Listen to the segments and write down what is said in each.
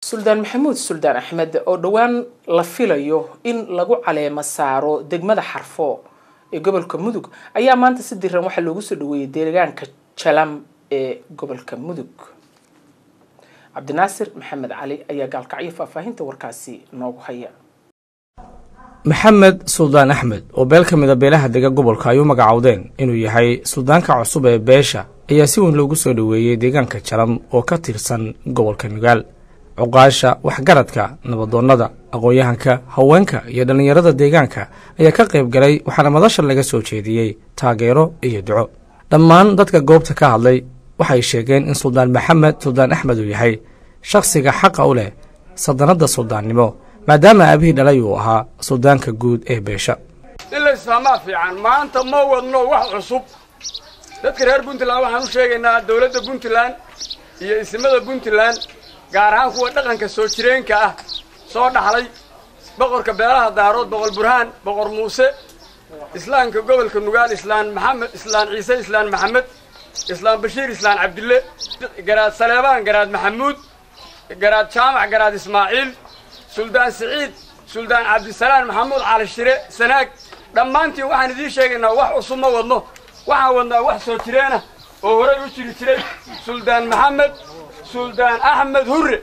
سلطان محمود سلطان أحمد oo dhawaan la filayo in lagu caleemo saaro degmada Xarfo ee gobolka Mudug ayaa maanta si diiran waxa loogu soo dhaweeyay deegaanka Jalam ee gobolka Mudug Cabdinaasir Maxamed Cali ayaa gaalkacyo faafahinta warkaasi noogu haya محمد سلطان أحمد وبيل كميدا بيلها دقا قبل كايو مقعودين إنو يحي سلطان كعصوب بيشا أياسيون لوغو سودوية ديغان كجلم وكتيرسان قبل كنقال عقاشا وحقارتكا نبضون ندا أغويهانكا هوانكا يدن يرد ديغانكا أيا كقيب قلي وحانا مداشر لغا سوچيديي تاقيرو يدعو دمان دادكا قوبتا كهالي وحاي شيغين إن سلطان محمد سلطان أحمد يحي شخصيغا حق أولي صدنادا سلطان نمو maadaama aabihii dhalay uu ahaa suldaanka guud ee beesha ila isma fiican maanta ma wadno wax cusub dadka reer Puntland waxaan u sheegaynaa dawladda Puntland iyo ismada Puntland gaar ahaan kuwa dhaqanka soo jireenka ah soo dhaxlay boqorka beelaha daarood boqor burhaan boqor muuse islaamka gobolka nugaal islaan maxamed islaan ciise islaan maxamed islaan bashiir islaan cabdille garaad saleebaan garaad maxamuud garaad jaamac garaad ismaaciil سلطان سعيد سلطان عبد السلام محمود على الشراء سناك دمانتي waxaan idin sheegaynaa wax cusub ma wadno waxaan wadnaa wax soo jireena oo hore u jiri jiray سلطان محمد سلطان أحمد هرة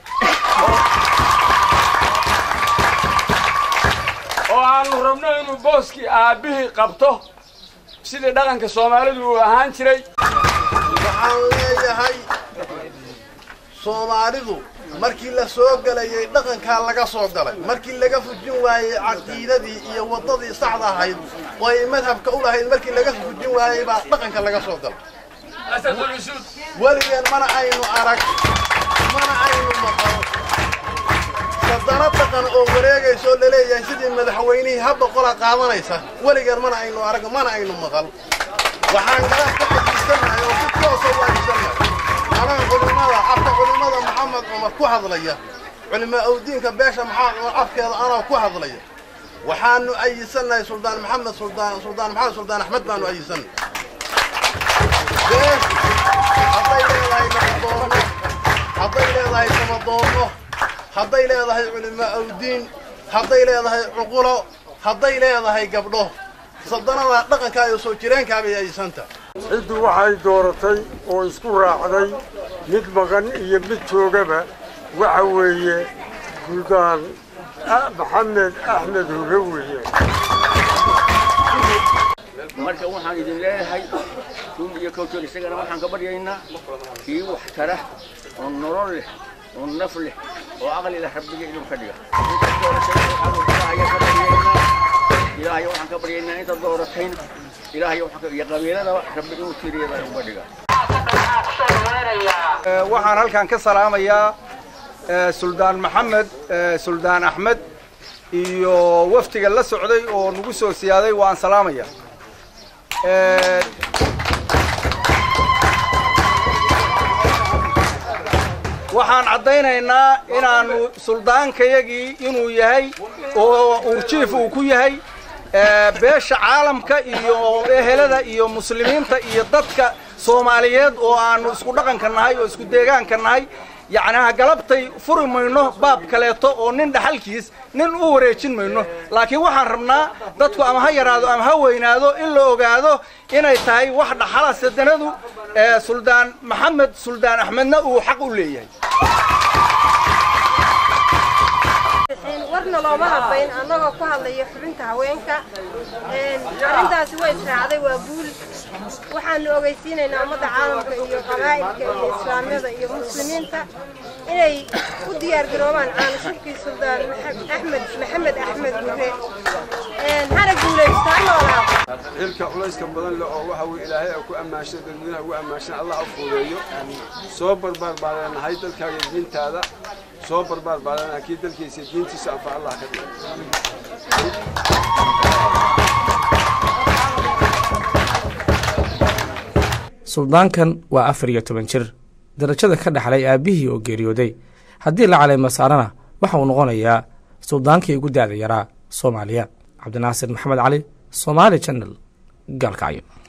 oo aan rabno inuu booski aabihii qabto sida dhaqanka Soomaalidu uu ahaan jiray waxaan leeyahay Soomaalidu markii la soo galayay dhaqanka laga soo galay markii laga fujin waayay aqoontii iyo wadadii saxda ahayd way madhabka u lahayd markii laga fujin waayay baa dhaqanka laga soo galay waligeed mana aynu arag mana aynu maqal sadana dhaqan oo wareegayso leeyahay sidii madaxweynaha habba qola qaadanaysa waligeed mana aynu arag mana aynu maqal waxaan ka xasuusanahay oo ku soo waajibsanay علماء محمد عمر كهضلية علماء أودينك باشا محمد عفكر أنا كهضلية وحان أي سنة سلطان محمد سلطان محمد سلطان أحمد بانو أي سنة ليش حطي لي الله يمضونه حطي لي الله يمضونه حطي لي الله علماء أودين حطي لي الله عقوله حطي لي الله قبله صدنا الله لقن كايو سوتشرين كابي أي سنة عدو waxay dooratay oo isku raacday mid maqan iyo mid joogaba waxa weeye Sultan Maxamed Axmed Hurawiye marka waxaan idin leeyahay kun iyo koob isagana waxaan ka baryaynaa kii wax tara oo nolol leh oo naf leh oo aqli leh rabbiga inuu ka dhigo ilaahay waxaan ka baryaynaa inta dooratayna إلهي وحكي يقبلنا ربنا وتيري هذا المبادئ. وحنا هالكان كسلام يا سلطان محمد سلطان أحمد وفتق الله السعودي ونقصه سيادي وعن سلام يا. waxaan cadeynaynaa inaanu suldaanka yagi inuu yahay oo chief uu ku yahay beesha caalamka iyo ehelada iyo muslimiinta iyo dadka Soomaaliyeed oo aanu isku dhaqanka nahay oo isku deegaanka nahay yacni galabtay furi mayno baab kaleeto oo nin dhaxalkiis nin u wareejin mayno laakiin waxaan rabnaa dadku ama ha yaraado ama ha weynaado in la ogaado inay tahay wax dhaxala sadanadu Sultan Maxamed Sultan Axmedna uu xaq u leeyahay warna looma habayn anagoo ku hadlayo xubinta haweenka arintaasi way israacday waa buul waxaan ogeysiinaynaa umada caalamka iyo qabaa'ilka iyo islaamiyada iyo muslimiinta inay u diyaar garoobaan caalamkii Sultan Maxamed Axmed Hurre hana guuleystaan walaal ilka culayska badan leh oo waxa uu Ilaahay ku amaashay dadweynaha ugu amaashay Allah afoodeeyo soo barbaarnahay dalkaaga diintaada soo barbaarna kii dalkiisa diintiisa afa Allah ka dhigo suldaankan waa 14 jir darajada ka dhaxlay aabihii oo geeriyooday haddii la caleemo saarana waxa uu noqonayaa suldaankii ugu daada yaraa Soomaaliya Cabdinaasir Maxamed Cali Somali Channel galkacyo